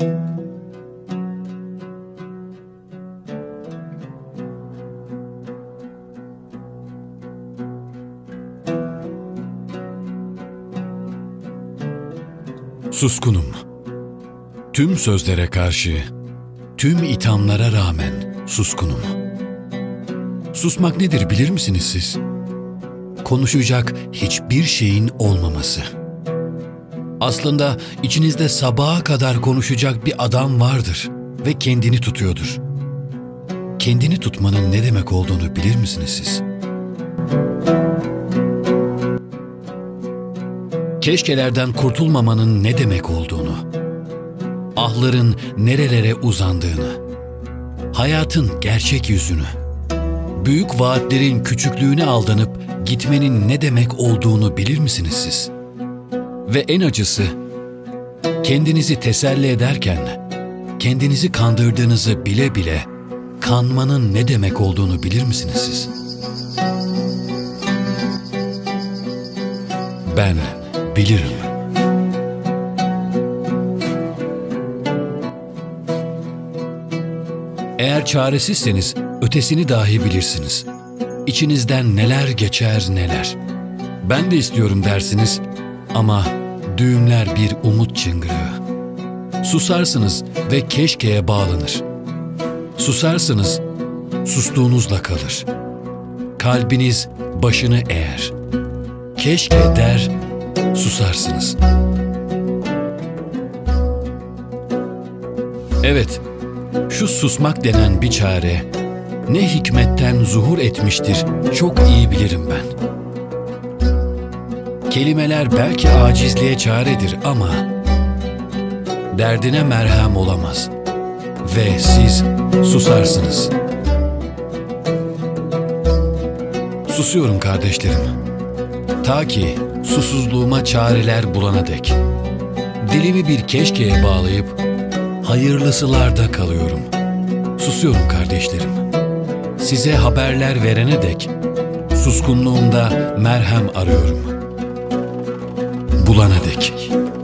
Suskunum. Tüm sözlere karşı, tüm ithamlara rağmen suskunum. Susmak nedir bilir misiniz siz? Konuşacak hiçbir şeyin olmaması. Aslında içinizde sabaha kadar konuşacak bir adam vardır ve kendini tutuyordur. Kendini tutmanın ne demek olduğunu bilir misiniz siz? Keşkelerden kurtulmamanın ne demek olduğunu, ahların nerelere uzandığını, hayatın gerçek yüzünü, büyük vaatlerin küçüklüğüne aldanıp gitmenin ne demek olduğunu bilir misiniz siz? Ve en acısı, kendinizi teselli ederken, kendinizi kandırdığınızı bile bile kanmanın ne demek olduğunu bilir misiniz siz? Ben bilirim. Eğer çaresizseniz ötesini dahi bilirsiniz. İçinizden neler geçer neler. Ben de istiyorum dersiniz ama düğümler bir umut çıngırağı. Susarsınız ve keşkeye bağlanır. Susarsınız, sustuğunuzla kalır. Kalbiniz başını eğer. Keşke der, susarsınız. Evet, şu susmak denen bir çare ne hikmetten zuhur etmiştir çok iyi bilirim ben. Kelimeler belki acizliğe çaredir ama derdine merhem olamaz ve siz susarsınız. Susuyorum kardeşlerim, ta ki susuzluğuma çareler bulana dek. Dilimi bir keşkeye bağlayıp hayırlısılarda kalıyorum. Susuyorum kardeşlerim. Size haberler verene dek suskunluğumda merhem arıyorum. Bulana dek.